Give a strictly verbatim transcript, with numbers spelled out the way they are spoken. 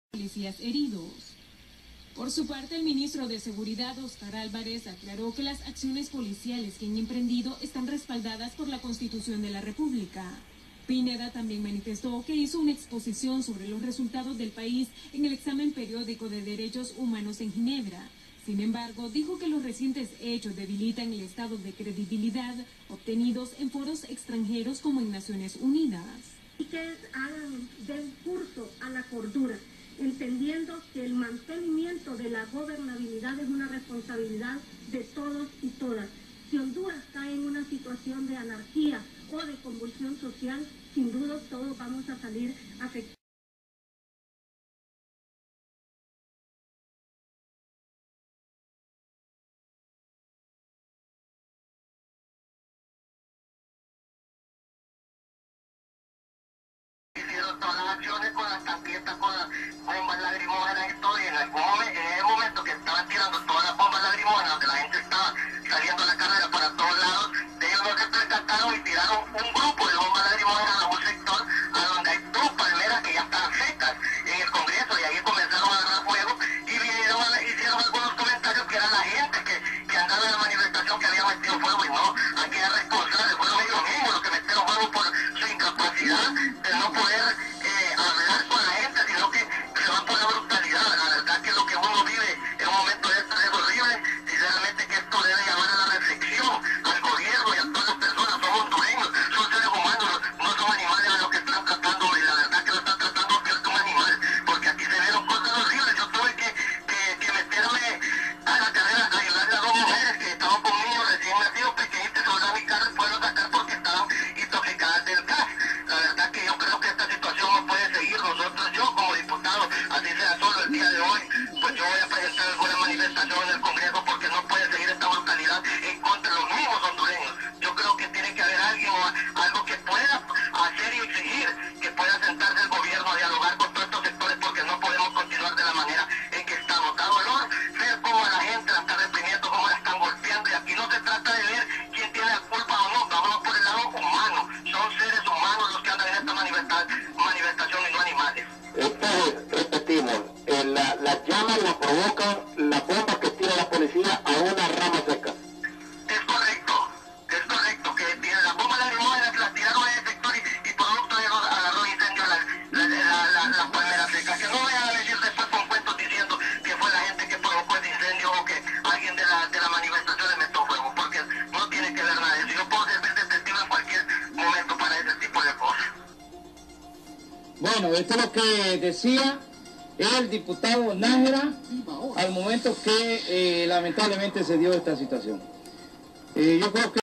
policías heridos. Por su parte, el ministro de Seguridad, Óscar Álvarez, aclaró que las acciones policiales que han emprendido están respaldadas por la Constitución de la República. Pineda también manifestó que hizo una exposición sobre los resultados del país en el examen periódico de derechos humanos en Ginebra. Sin embargo, dijo que los recientes hechos debilitan el estado de credibilidad obtenidos en foros extranjeros como en Naciones Unidas. Y que hagan, den curso a la cordura, entendiendo que el mantenimiento de la gobernabilidad es una responsabilidad de todos y todas. Si Honduras cae en una situación de anarquía o de convulsión social, sin duda todos vamos a salir afectados. Hicieron todas las acciones con las tanquetas, con las bombas lacrimógenas y todo, y en algún momento, en el momento que estaban tirando todas las bombas lacrimógenas, donde la gente estaba saliendo a la carrera para todos lados, ellos no se percataron y tiraron un grupo de bombas lacrimógenas a un sector a donde hay dos palmeras que ya estaban secas en el Congreso, y ahí comenzaron a agarrar fuego y vinieron a, hicieron algunos comentarios que era la gente que, que andaba en la manifestación que había metido fuego, y no, aquí es responsable, fueron ellos mismos los que metieron fuego por su incapacidad de no poder eh, hablar con la gente, sino que se van por la brutalidad. La verdad que lo que uno vive en un momento de esto es horrible. Sinceramente que esto debe llamar a la reflexión al gobierno y a todas las personas. Son hondureños, son seres humanos, no son animales a los que están tratando, y la verdad que lo están tratando peor que un animal, porque aquí se vieron cosas horribles. Yo tuve que, que, que meterme a la carrera a ayudarle a dos mujeres que estaban con niños recién nacidos pequeñitos, y a mi carro y puedo sacar porque estaban intoxicadas del gas. La verdad que yo creo que esta situación no puede seguir. Nosotros, yo como diputado, así sea solo el día de hoy, pues yo voy a presentar alguna manifestación en el Congreso, porque no puede seguir esta brutalidad en contra de los mismos hondureños. Yo creo que tiene que haber alguien o algo que pueda hacer y exigir, que pueda sentarse el gobierno a dialogar con todos estos sectores, porque no podemos continuar de la manera en que estamos. Da dolor ver cómo a la gente la están reprimiendo, cómo la están golpeando, y aquí no se trata de ver quién tiene la culpa o no, vámonos por el lado humano. Son seres humanos los que andan en esta manifesta manifestación y no animales. Entonces, repetimos, eh, la, las llamas las provocan las bombas que tira la policía a una rama seca. Es correcto, es correcto, que tiene las bombas lacrimógenas, las tiraron en el sector y, y producto de eso agarró incendio las la, la, la, la palmeras secas. Que no vayan a decir después con cuentos diciendo que fue la gente que provocó el incendio o que alguien de la, de la manifestación le metió fuego, porque no tiene que ver nada de eso. Yo puedo servir de testigo en cualquier momento para ese tipo de cosas. Bueno, esto es lo que decía el diputado Nájera al momento que eh, lamentablemente se dio esta situación. Eh, yo creo que